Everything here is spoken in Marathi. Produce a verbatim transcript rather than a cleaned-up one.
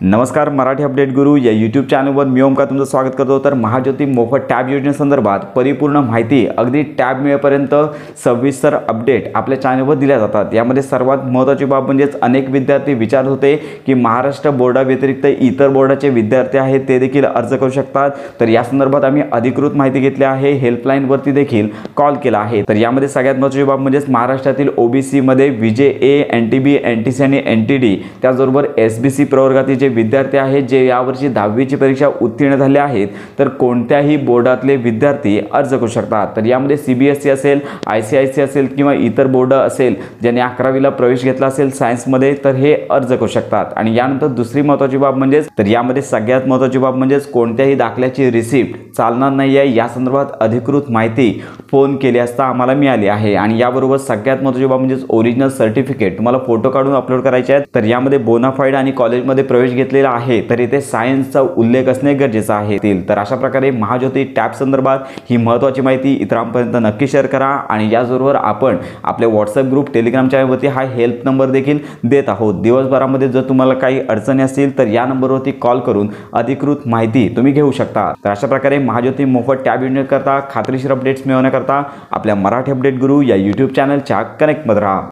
नमस्कार, मराठी अपडेट गुरु या यूट्यूब चॅनलवर मी ओमकार तुमचं स्वागत करतो। तर महाज्योती मोफत टॅब योजनेसंदर्भात परिपूर्ण माहिती अगदी टॅब मिळेपर्यंत सविस्तर अपडेट आपल्या चॅनलवर दिल्या जातात। यामध्ये सर्वात महत्त्वाची बाब म्हणजे अनेक विद्यार्थी विचारत होते की महाराष्ट्र बोर्डाव्यतिरिक्त इतर बोर्डाचे विद्यार्थी आहेत ते देखील अर्ज करू शकतात। तर या संदर्भात आम्ही अधिकृत माहिती घेतली आहे, हेल्पलाईनवरती देखील कॉल केला आहे। तर यामध्ये सगळ्यात महत्त्वाची बाब म्हणजे महाराष्ट्रातील ओबीसी मध्ये विजेए, एनटीबी, एनटीसी आणि एनटीडी त्याचबरोबर एसबीसी प्रवर्गातील विद्यार्थी आहेत जे यावर्षी दहावीची परीक्षा उत्तीर्ण झाले आहेत तर कोणत्याही बोर्डातले विद्यार्थी अर्ज करू शकतात। तर यामध्ये सीबीएसई असेल, आयसीआयसी असेल किंवा इतर बोर्ड असेल ज्यांनी अकरावीला प्रवेश घेतला असेल सायन्स मध्ये तर हे अर्ज करू शकतात। आणि यानंतर दुसरी महत्त्वाची बाब म्हणजे तर यामध्ये सगळ्यात महत्त्वाची बाब म्हणजे कोणत्याही दाखल्याची रिसिप्ट चालणार नाही आहे। या संदर्भात अधिकृत माहिती फोन केली असता आम्हाला मिळाली आहे। आणि याबरोबर सगळ्यात महत्त्वाची बाब म्हणजे ओरिजिनल सर्टिफिकेट तुम्हाला फोटो काढून अपलोड करायचे आहेत। तर यामध्ये बोनाफाईड आणि कॉलेजमध्ये प्रवेश घेतलेला आहे तर इथे सायन्सचा उल्लेख असणे गरजेचे आहे। तर अशा प्रकारे महाज्योती टॅब संदर्भात ही महत्त्वाची माहिती इतरांपर्यंत नक्की शेअर करा। आणि याचबरोबर आपण आपले व्हॉट्सअप ग्रुप, टेलिग्राम चॅनलवरती हा हेल्प नंबर देखील देत आहोत। दिवसभरामध्ये जर तुम्हाला काही अडचणी असतील तर या नंबरवरती कॉल करून अधिकृत माहिती तुम्ही घेऊ शकता। तर अशा प्रकारे महाज्योती मोफत टॅब योजनेकरता खात्रीशीर अपडेट्स मिळवण्याकरता आपल्या मराठी अपडेट गुरु या यूट्यूब चॅनलच्या कनेक्टमध्ये राहा।